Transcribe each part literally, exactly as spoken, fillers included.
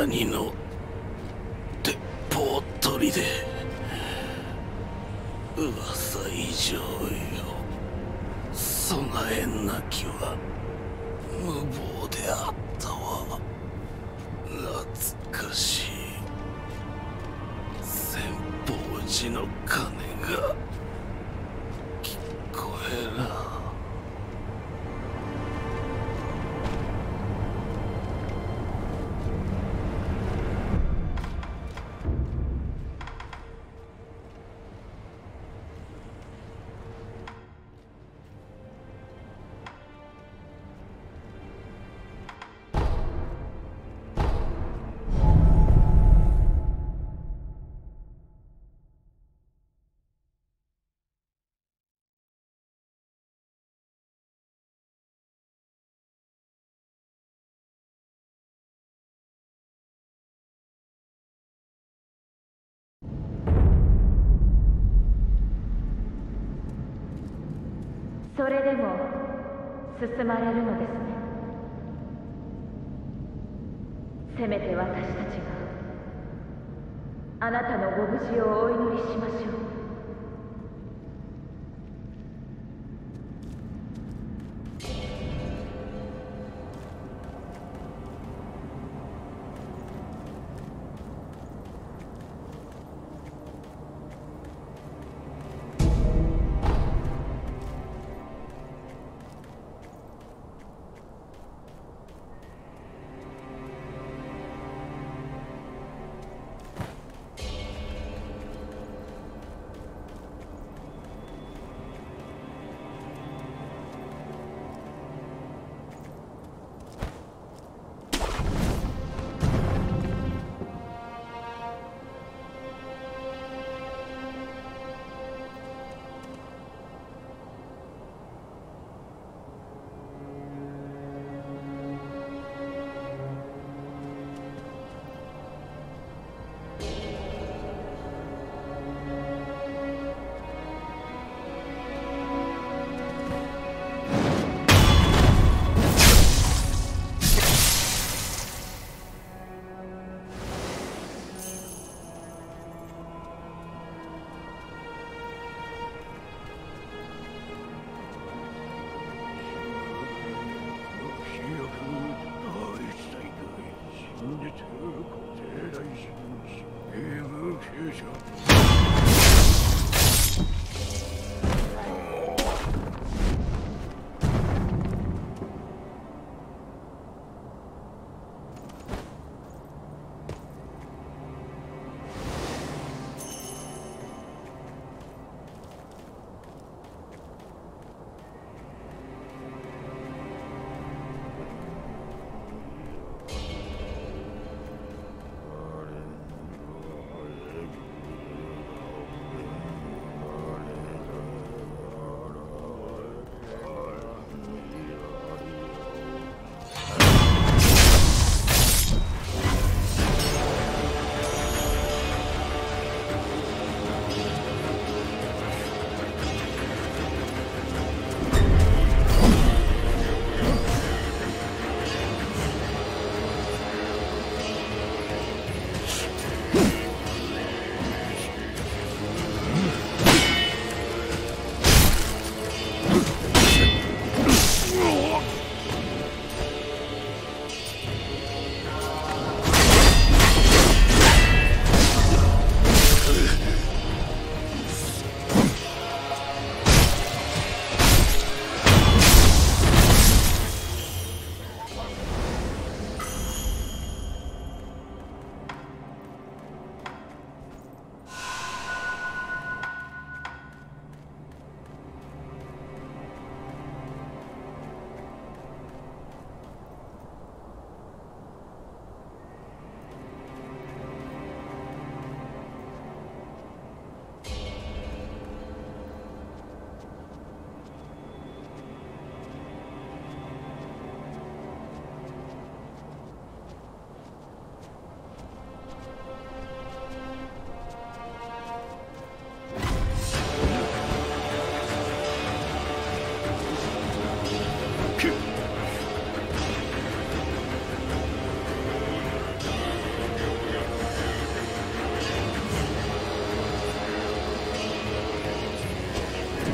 谷の鉄砲取りで噂以上よ。備えなきは無謀であったわ。懐かしい千宝寺の鐘が聞こえら。 それでも進まれるのですね。せめて私たちがあなたのご無事をお祈りしましょう。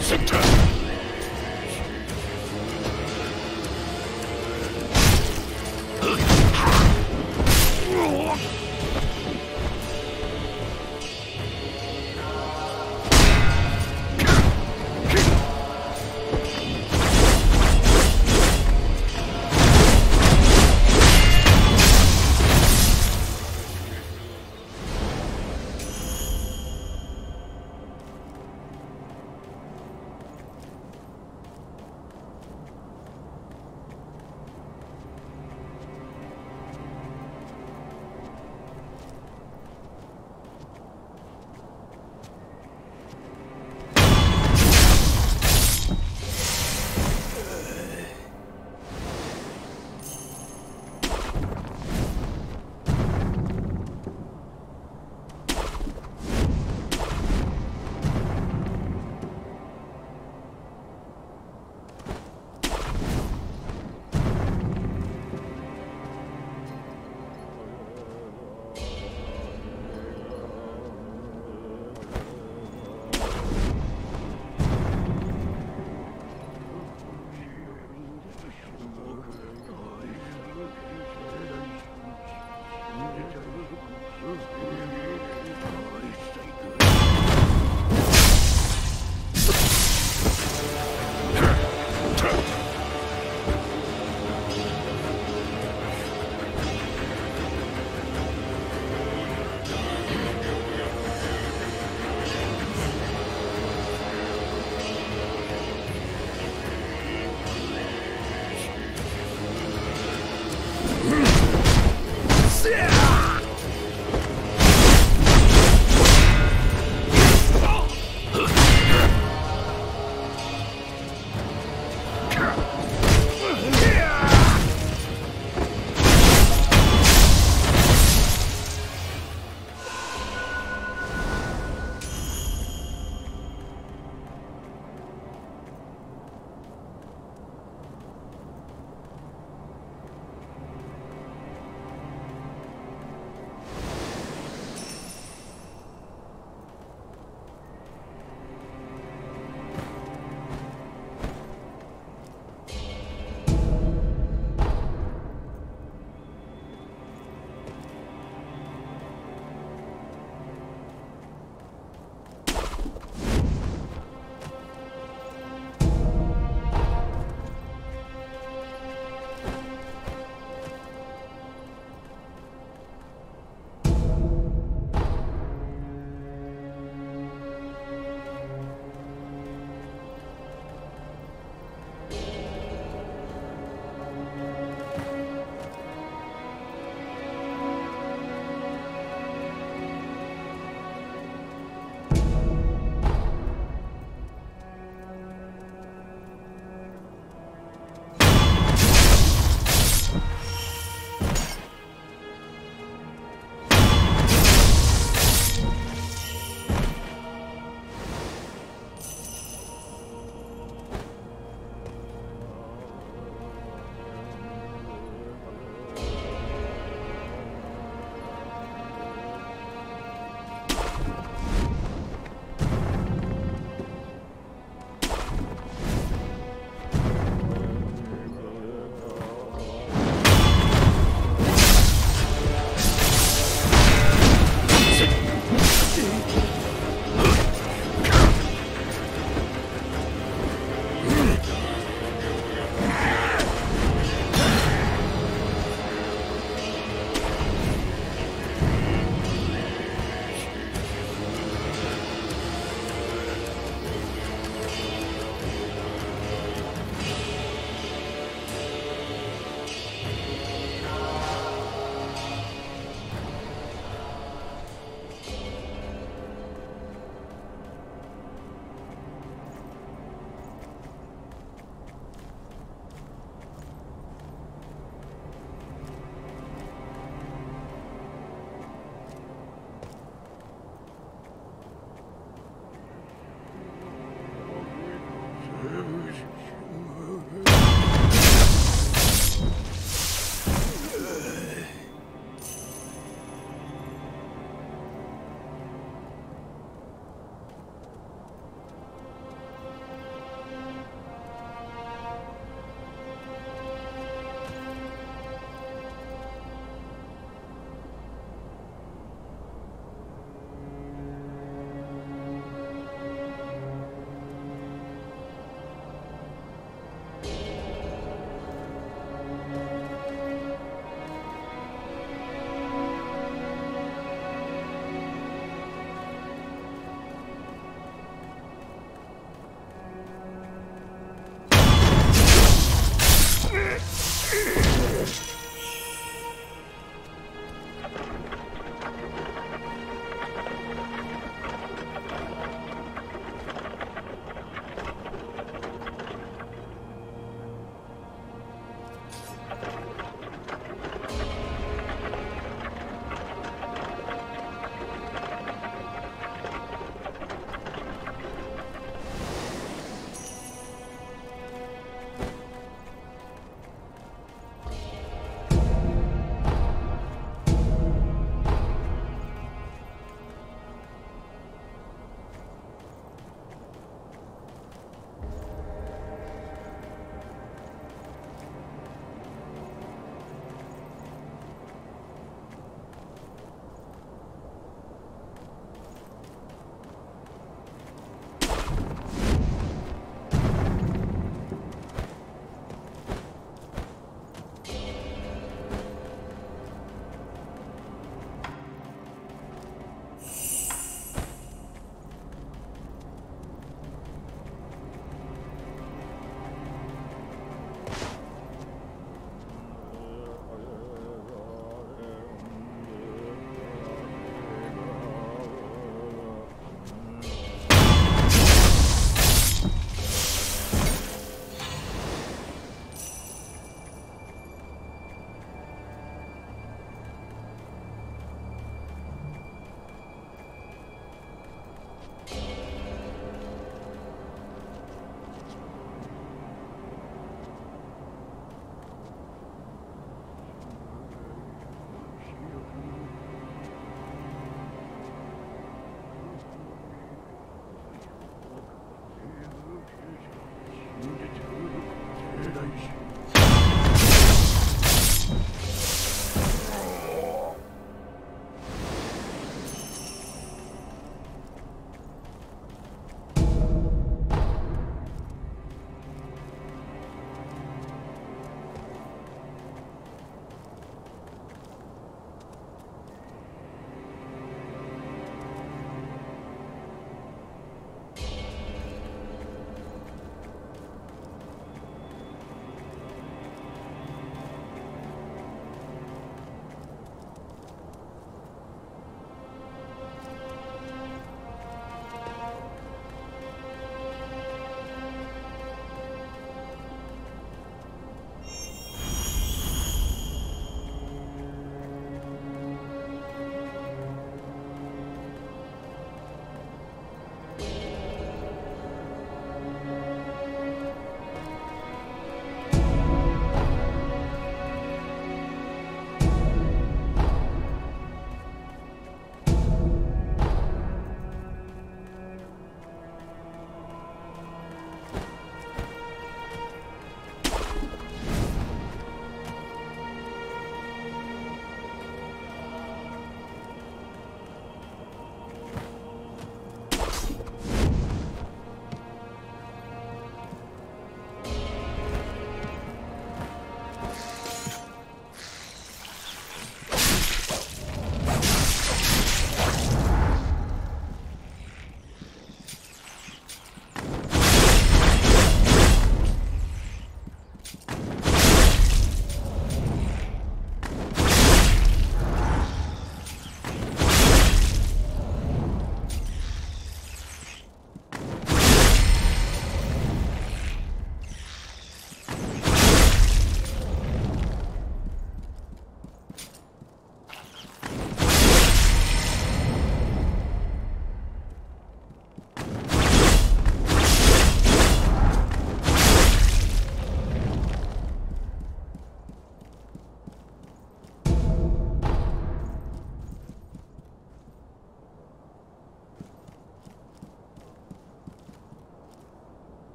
しった。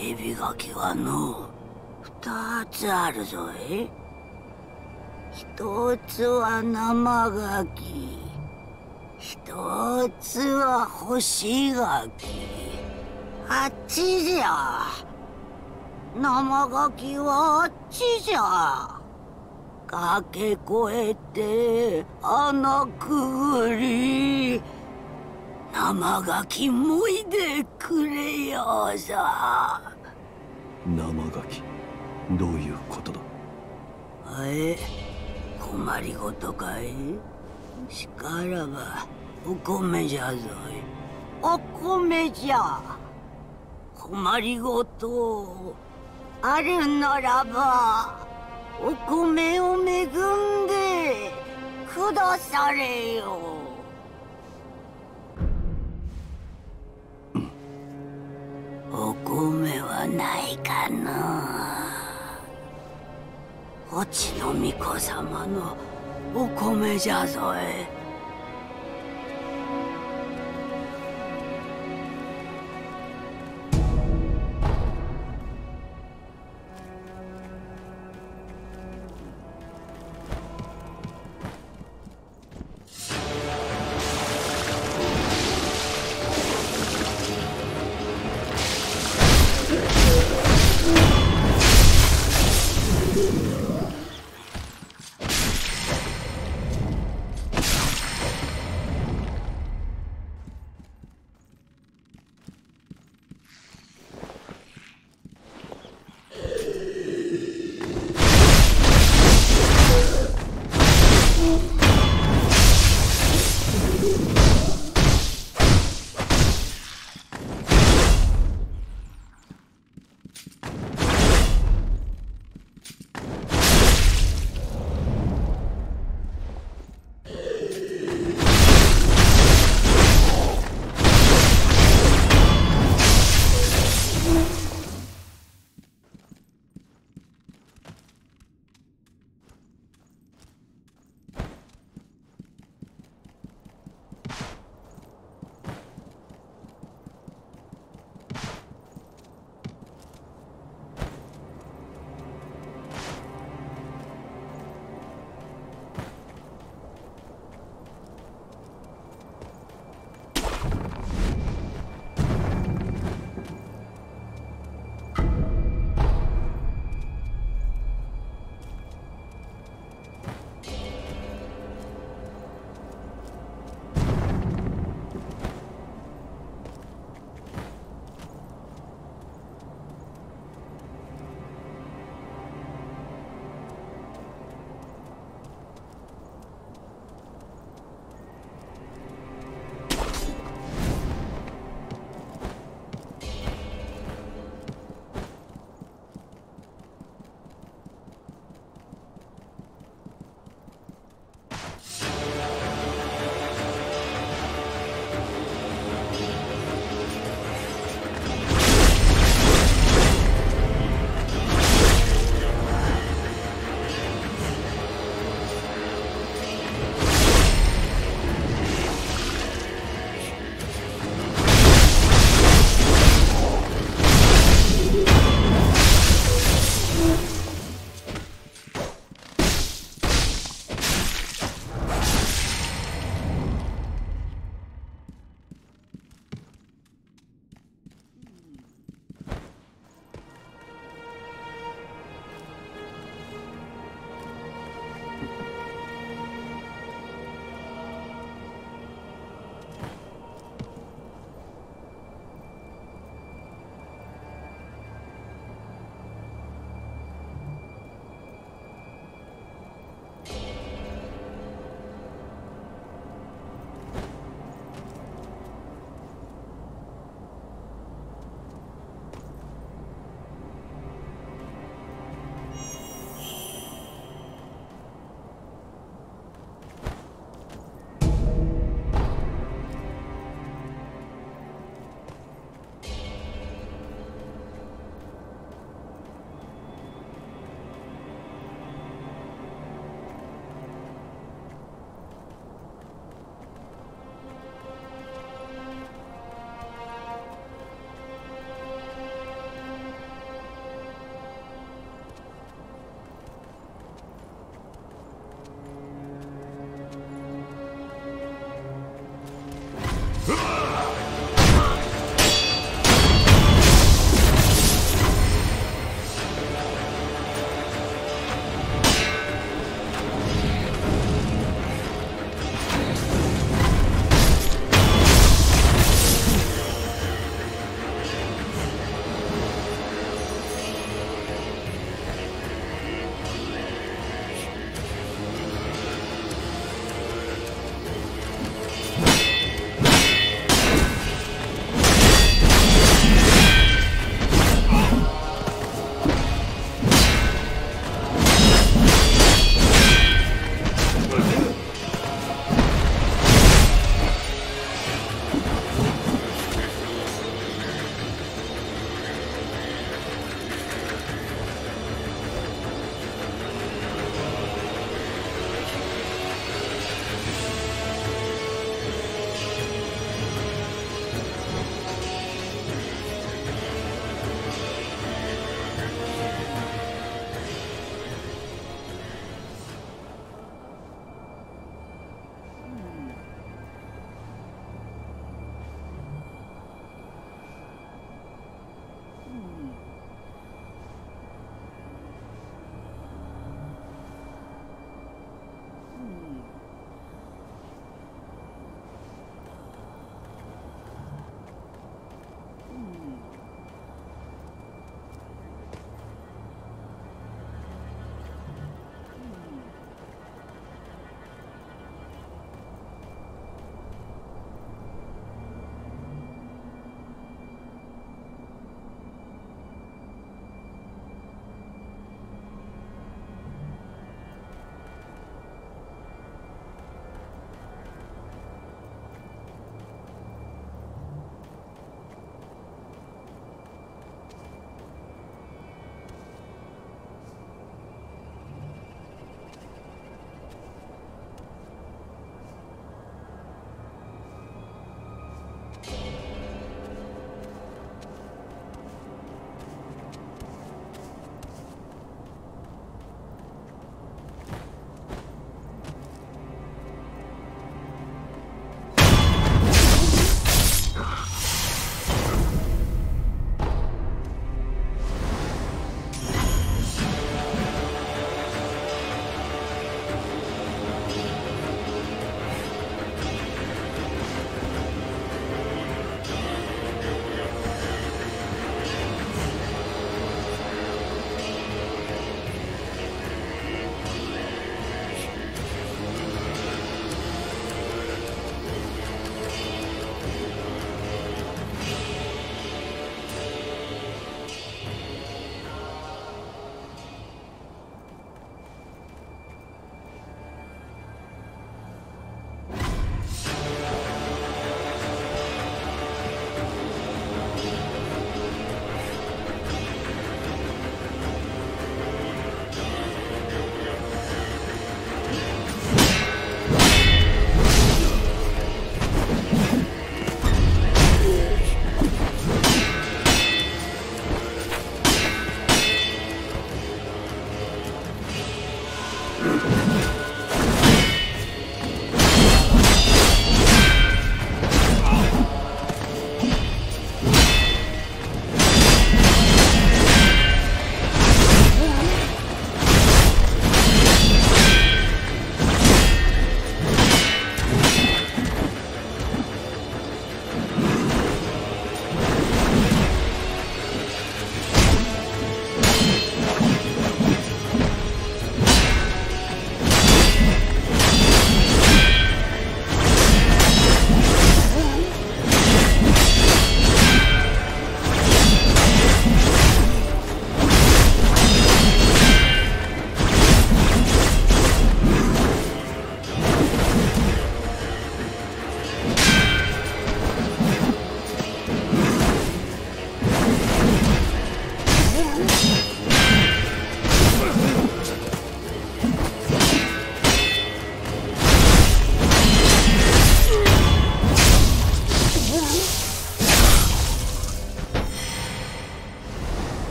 蛇垣はの二つあるぞい。一つは生垣、一つは干し垣。あっちじゃ。生垣はあっちじゃ。駆け越えて穴くぐり、生垣もいでくれよさ。 生ガキ、どういうことだ。 え、困りごとかい。しからばお米じゃぞい。お米じゃ。困りごとあるならばお米を恵んでくだされよ。お米はないかな。越智の巫女様のお米じゃぞえ。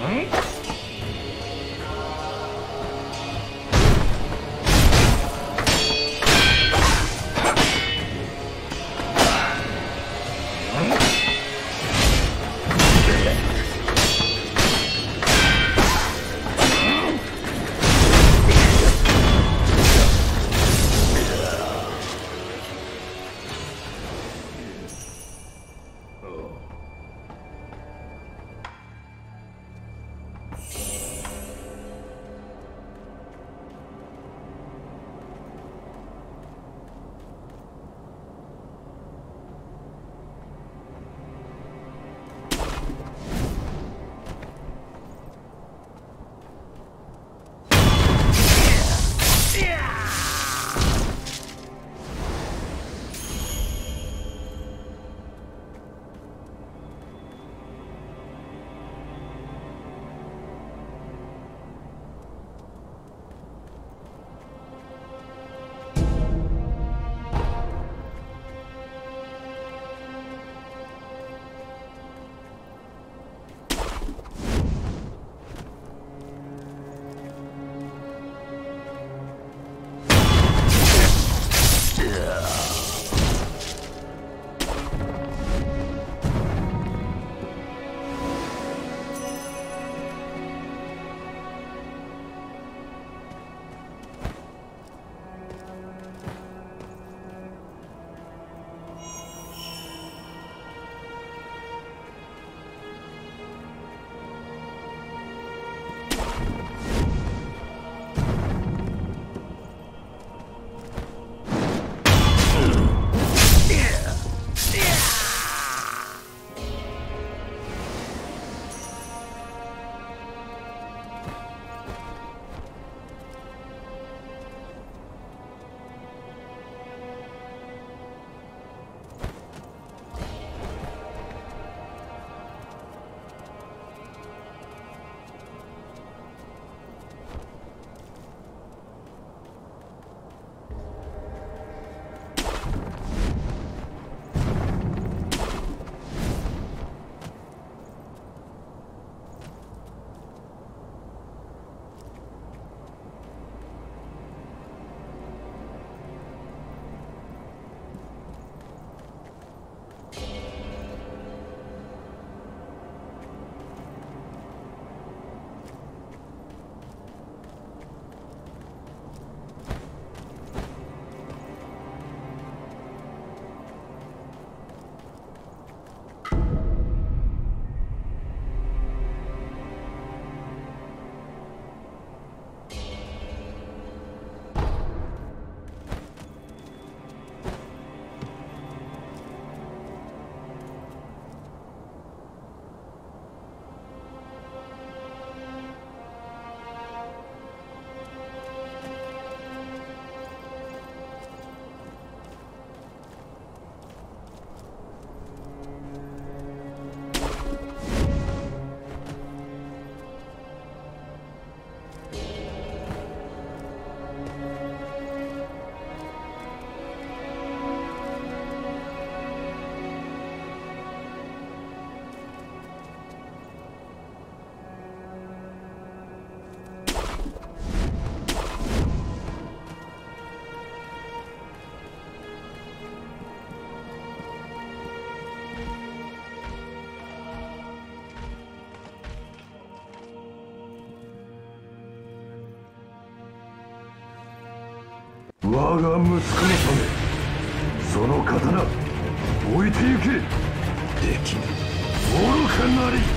我が息子のためその刀置いて行け。できぬ愚かなり。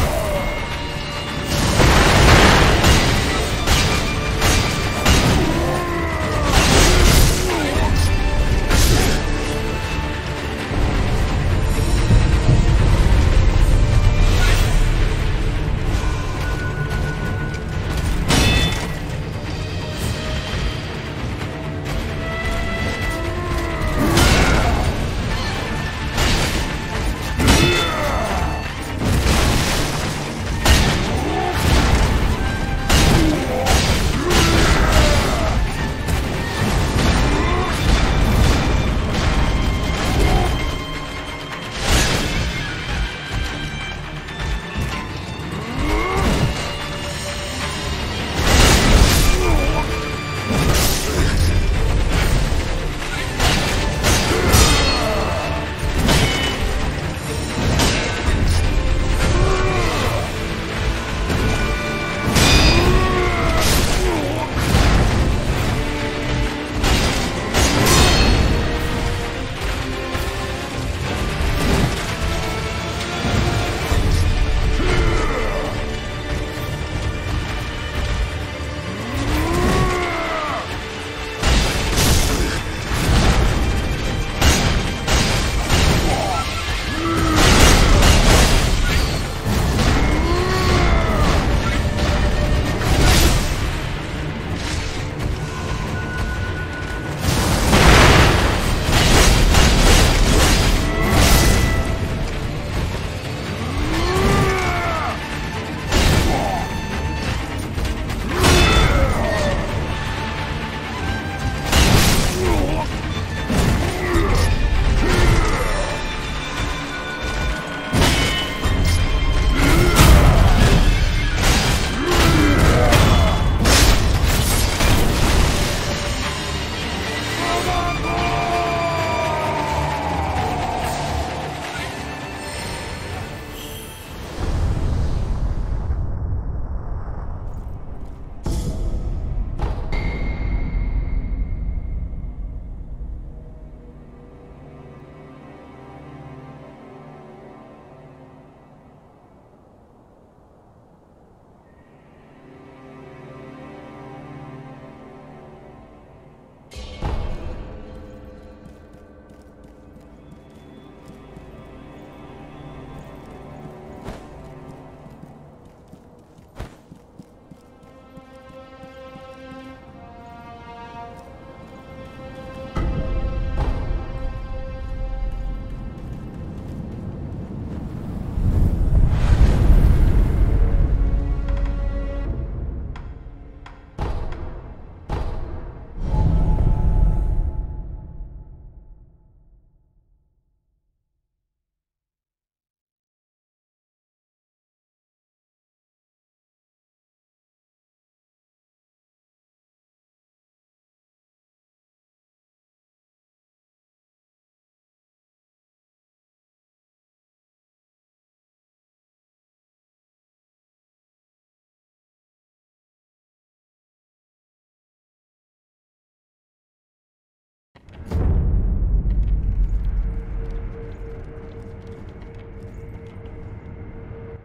う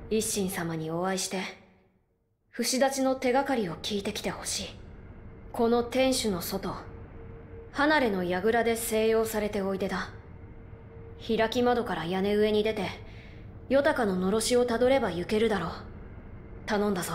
一心様にお会いして、不死立ちの手がかりを聞いてきてほしい。この天守の外、離れの櫓で静養されておいでだ。開き窓から屋根上に出て、ヨタカののろしをたどれば行けるだろう。頼んだぞ。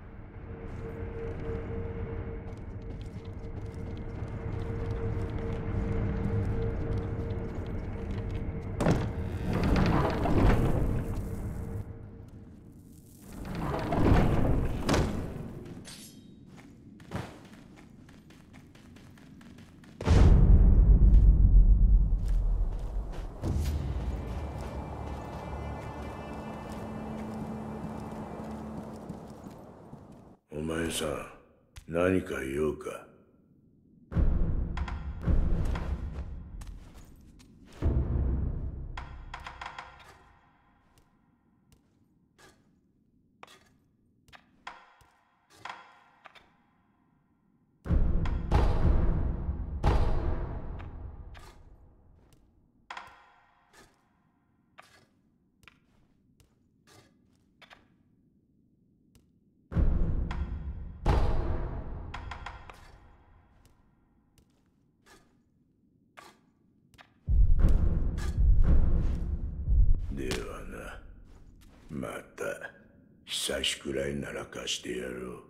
お前さん、何か言おうか。ではな、また久しくらいなら貸してやろう。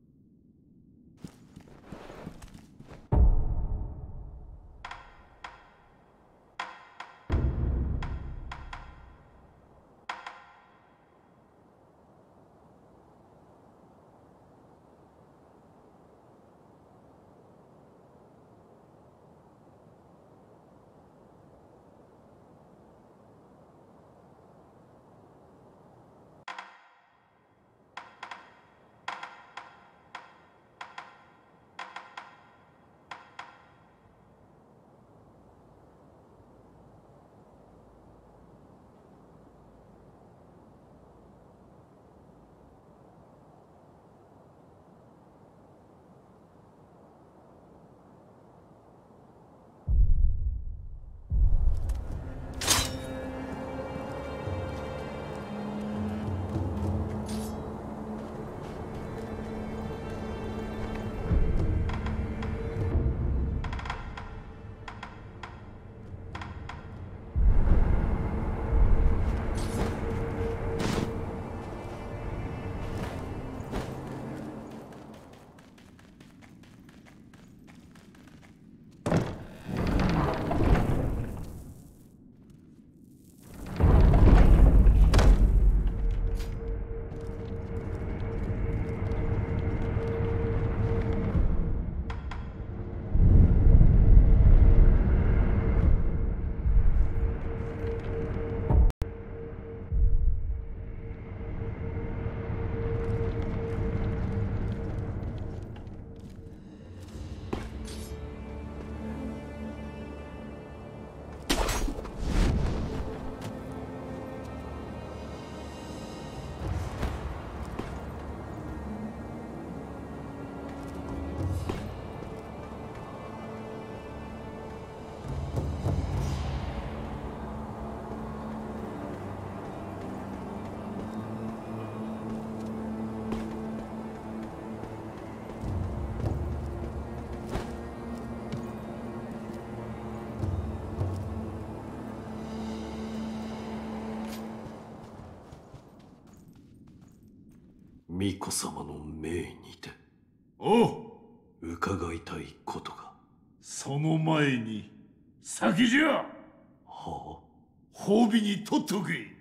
巫女様の命にておう、 伺いたいことが。 その前に先じゃ。 はあ、 褒美に取っとけ。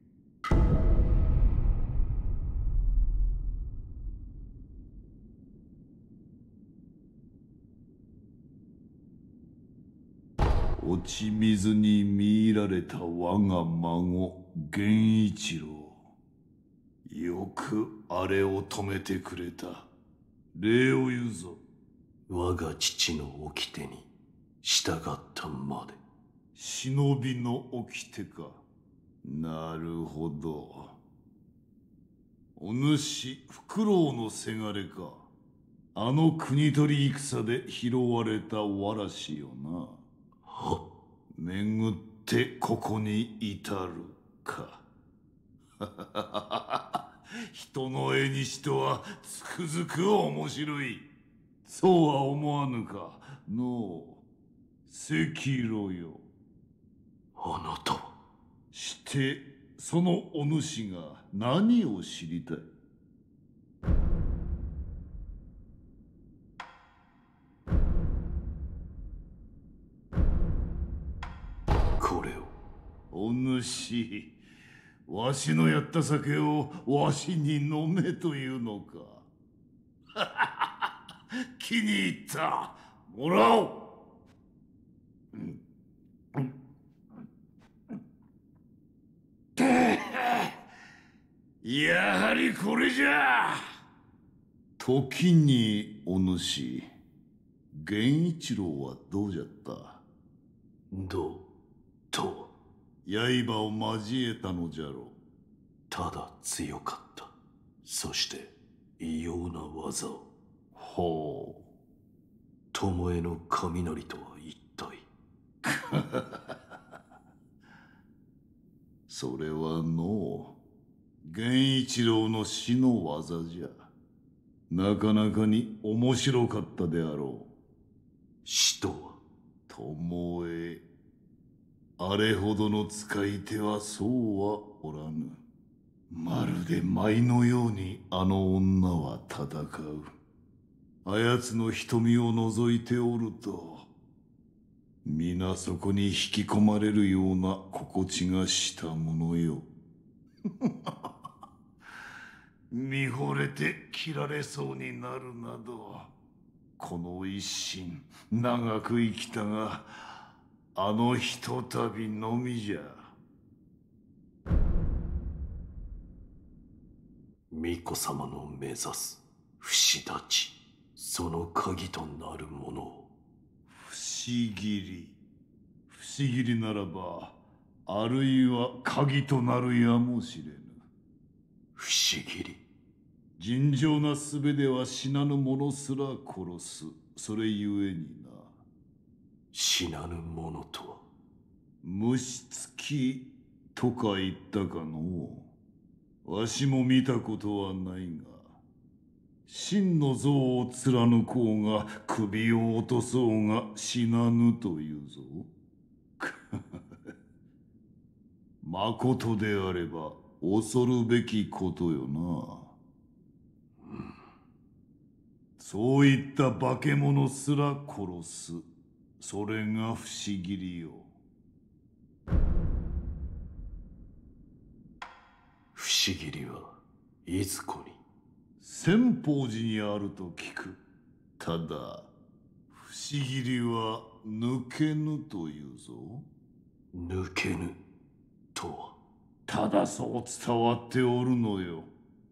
落ち水に見入られた我が孫源一郎、よくあれを止めてくれた。礼を言うぞ。 我が父の掟に従ったまで。 忍びの掟か。なるほど。お主フクロウのせがれか。あの国取り戦で拾われたわらしよな。 はっ。 巡ってここに至るか。 人の絵にしてはつくづく面白い。そうは思わぬかのう、赤炉よ。 あなたは。 してそのお主が何を知りたい？ これを。 お主、わしのやった酒をわしに飲めというのか。気に入った。もらおう。やはりこれじゃ。時にお主、源一郎はどうじゃった？ どうと。 刃を交えたのじゃろう。 ただ強かった。そして異様な技を。 ほう。 巴の雷とは一体。 それはのう、源一郎の死の技じゃ。なかなかに面白かったであろう。 死とは？ 巴。あれほどの使い手はそうはおらぬ。まるで舞のようにあの女は戦う。あやつの瞳を覗いておると、皆そこに引き込まれるような心地がしたものよ。見惚れて切られそうになるなど、この一心長く生きたが、あのひとたびのみじゃ。 巫女様の目指す不死立ち、その鍵となるものを。 不思議り。不思議りならば、あるいは鍵となるやもしれぬ。 不思議り。 尋常な術では死なぬ者すら殺す。それゆえにな。 死なぬ者とは？ 虫つきとか言ったかのう。わしも見たことはないが、真の像を貫こうが首を落とそうが死なぬというぞ。まことであれば恐るべきことよな。 うん、 そういった化け物すら殺す。それが不思議りよ。 不思議りはいずこに？ 千宝寺にあると聞く。ただ不思議りは抜けぬというぞ。 抜けぬとは？ ただそう伝わっておるのよ。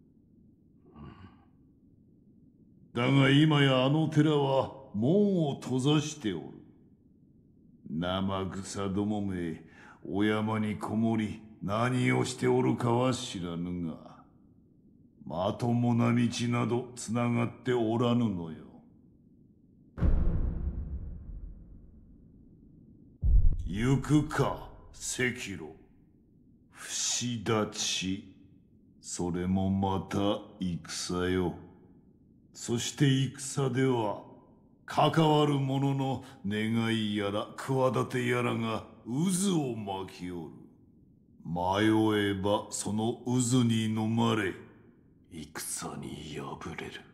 だが今やあの寺は門を閉ざしておる。生草どもめ、お山にこもり何をしておるかは知らぬが、まともな道などつながっておらぬのよ。行くか、赤炉。不死立ち。それもまた戦よ。そして戦では、関わる者の願いやら企てやらが渦を巻きおる。迷えばその渦に飲まれ、 戦に敗れる。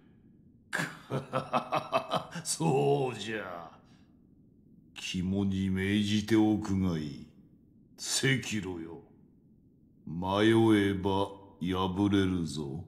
そうじゃ。肝に銘じておくがいい。赤炉よ。迷えば敗れるぞ。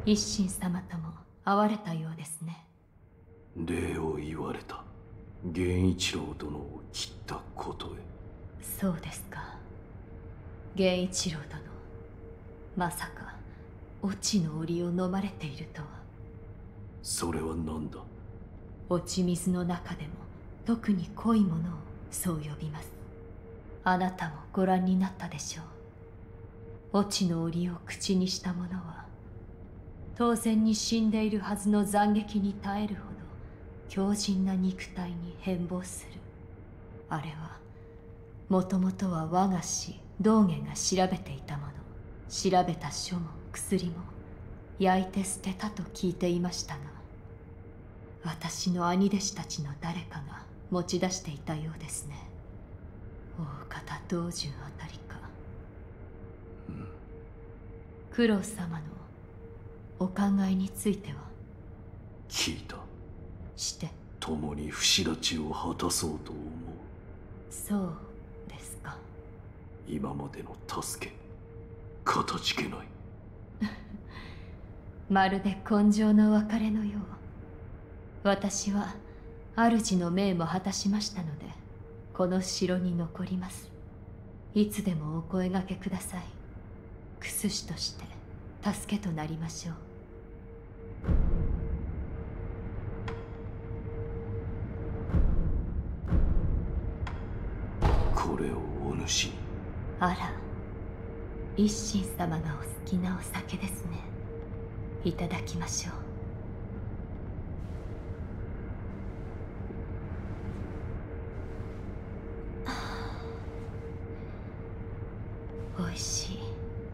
一心様とも会われたようですね。 礼を言われた。源一郎殿を切ったことへ。 そうですか。源一郎殿、まさか落ちの檻を飲まれているとは。 それは何だ。 落ち水の中でも特に濃いものをそう呼びます。あなたもご覧になったでしょう。落ちの檻を口にした者は当然に死んでいるはずの斬撃に耐えるほど強靭な肉体に変貌する。あれはもともとは我が師道元が調べていたもの。調べた書も薬も焼いて捨てたと聞いていましたが、私の兄弟子たちの誰かが持ち出していたようですね。大方道順あたりか。 うん。 九郎様のお考えについては。 聞いた。 して共に不死立ちを果たそうと思う。 そうですか。 今までの助け、かたじけない。 まるで今生の別れのよう。私は主の命も果たしましたので、この城に残ります。いつでもお声掛けください。薬師として助けとなりましょう。 これをお主に。 あら、一心様がお好きなお酒ですね。いただきましょう。おいしい。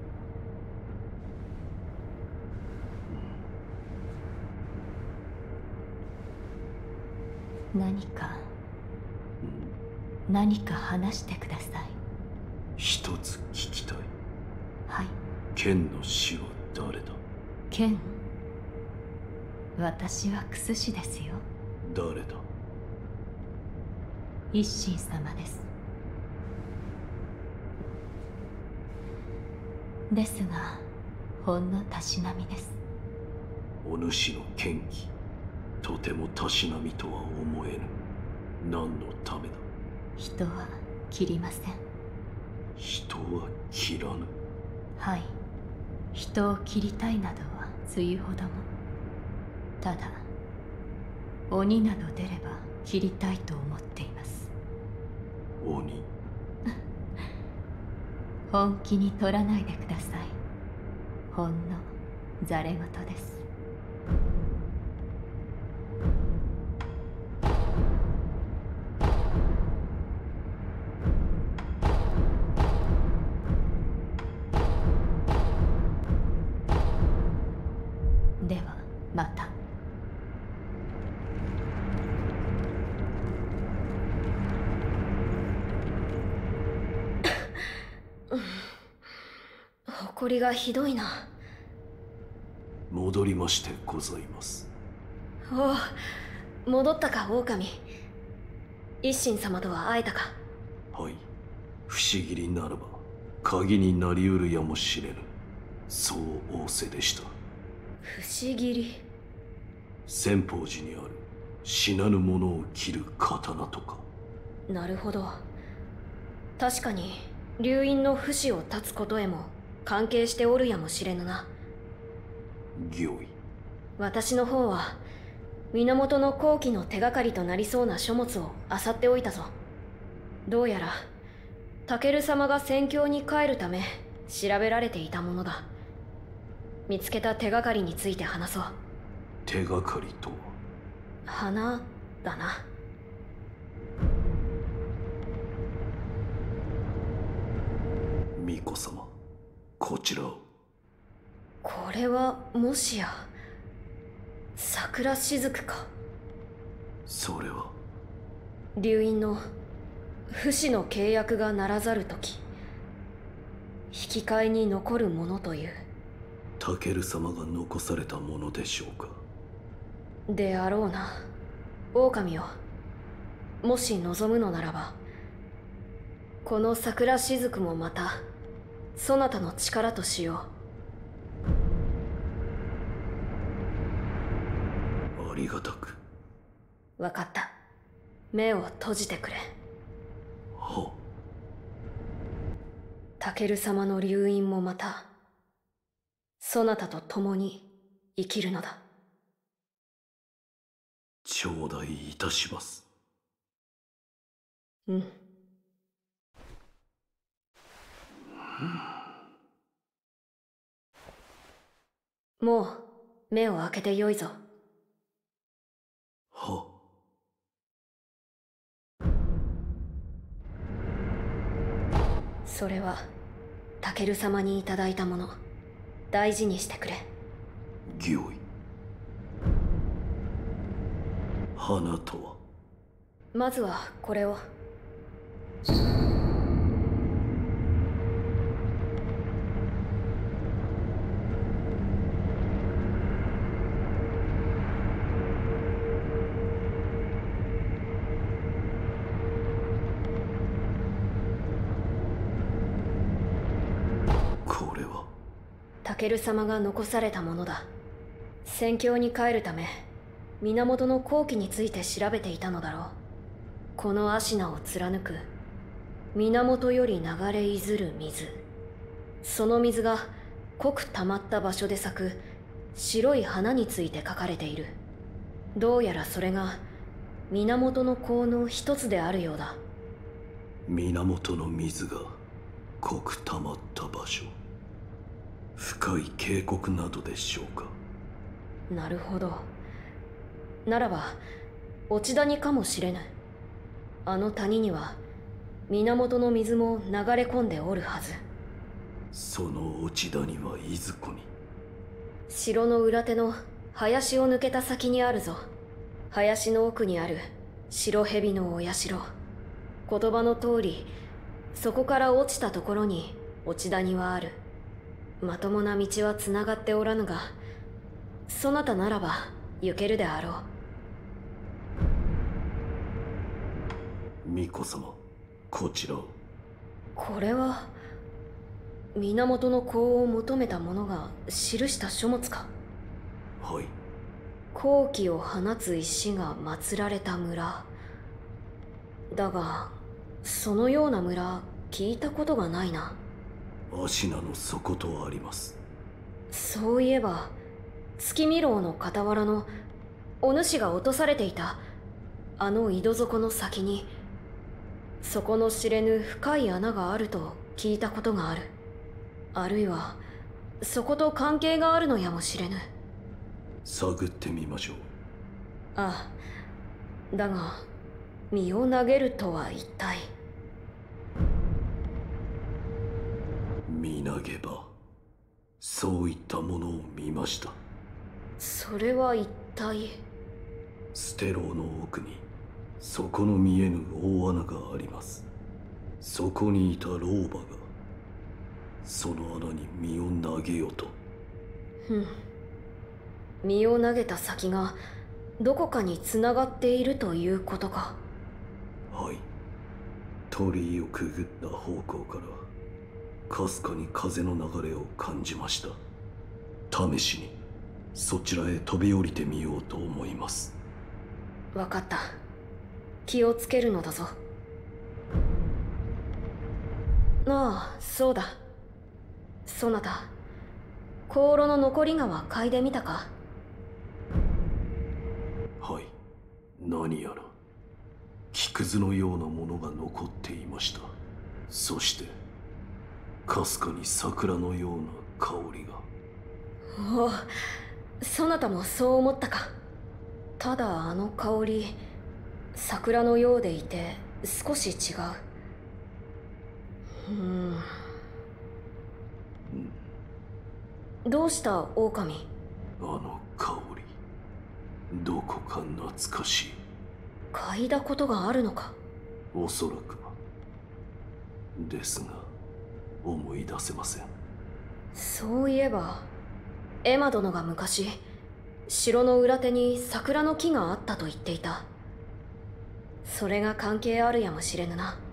何か何か話してください。 一つ聞きたい。 はい。 剣の師は誰だ。 剣。私は薬師ですよ。 誰だ。 一心様です。ですがほんのたしなみです。 お主の剣技、とてもたしなみとは思えぬ。何のためだ。 人は切りません。 人は切らぬ。 はい。人を切りたいなどはつゆほども。ただ鬼など出れば切りたいと思っています。 鬼。 本気に取らないでください。ほんのざれ言です。ではまた。 誇りがひどいな。 戻りましてございます。 おお、戻ったか狼。一心様とは会えたか。 はい。不思議にならば鍵になりうるやもしれぬ。そう仰せでした。 不思議り。 千宝寺にある死なぬ者を切る刀とか。 なるほど。確かに流院の不死を断つことへも関係しておるやもしれぬな。 御意。 私の方は源の後期の手がかりとなりそうな書物を漁っておいたぞ。どうやらタケル様が戦況に帰るため調べられていたものだ。見つけた手がかりについて話そう。 手がかりとは。 花だな。 巫女様、こちらを。 これはもしや桜雫か。 それは流院の不死の契約がならざるとき引き換えに残るものという。 タケル様が残されたものでしょうか。 であろうな。狼よ、もし望むのならばこの桜雫もまたそなたの力としよう。 りがたく。 わかった。目を閉じてくれ。 は。 タケル様の留飲もまたそなたと共に生きるのだ。 頂戴いたします。 うん。もう目を開けてよいぞ。 は。 それはタケル様にいただいたもの。大事にしてくれ。 御意。花とは。 まずはこれを。 これはタケル様が残されたものだ。戦況に帰るため源の後期について調べていたのだろう。この芦名を貫く源より流れいずる水、その水が濃く溜まった場所で咲く白い花について書かれている。どうやらそれが源の香の一つであるようだ。 源の水が濃く溜まった場所、深い渓谷などでしょうか。 なるほど。ならば落ち谷かもしれぬ。あの谷には源の水も流れ込んでおるはず。 その落ち谷はいずこに。 城の裏手の林を抜けた先にあるぞ。林の奥にある白蛇のお社。言葉の通りそこから落ちたところに落ち谷はある。まともな道はつながっておらぬが、そなたならば行けるであろう。 巫女様、こちらを。 これは源の香を求めた者が記した書物か。 はい。 好気を放つ石が祀られた村だが、そのような村聞いたことがないな。 芦名の底とあります。 そういえば月見楼の傍らのお主が落とされていたあの井戸底の先に、底の知れぬ深い穴があると聞いたことがある。あるいはそこと関係があるのやもしれぬ。 探ってみましょう。 ああ、だが身を投げるとは一体。 見投げば、そういったものを見ました。 それは一体。 ステローの奥に底の見えぬ大穴があります。そこにいた老婆がその穴に身を投げよと。 ふん。身を投げた先がどこかに繋がっているということか。 はい。鳥居をくぐった方向からかすかに風の流れを感じました。試しにそちらへ飛び降りてみようと思います。 わかった。気をつけるのだぞ。ああ、そうだ。そなた、香炉の残り川嗅いでみたか。 はい。何やら木くずのようなものが残っていました。そしてかすかに桜のような香りが。 おお、そなたもそう思ったか。ただあの香り、桜のようでいて少し違う。うーん。どうした狼。 あの香り、どこか懐かしい。 嗅いだことがあるのか。 おそらくは。ですが思い出せません。 そういえばエマ殿が昔城の裏手に桜の木があったと言っていた。それが関係あるやもしれぬな。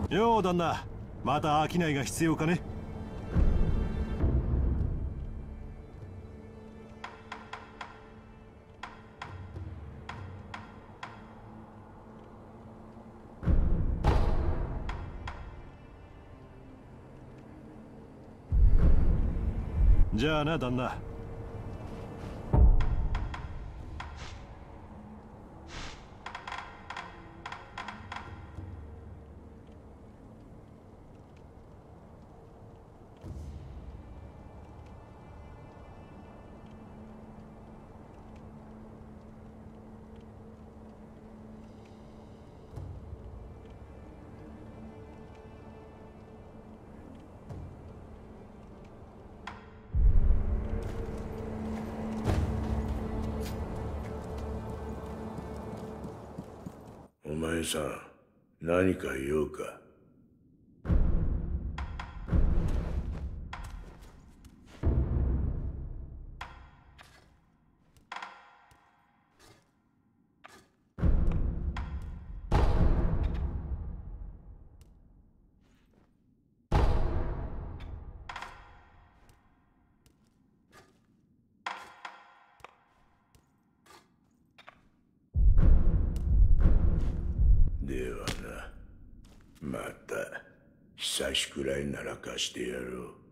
よう旦那、また商いが必要かね。じゃあな旦那。 お前さん、何か言おうか。ではな、また久しくらいなら貸してやろう。